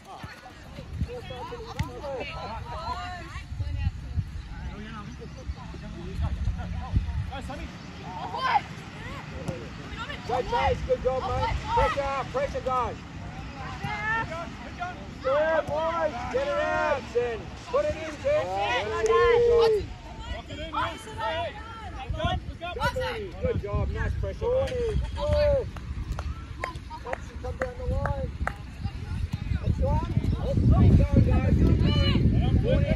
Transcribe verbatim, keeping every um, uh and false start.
Go Chase, good job mate. Pressure, pressure guys. Good boys, get it out, Sen. Put it in, Sen. Good job, nice pressure. Good. Come down the line. That's one. Keep going guys, keep going.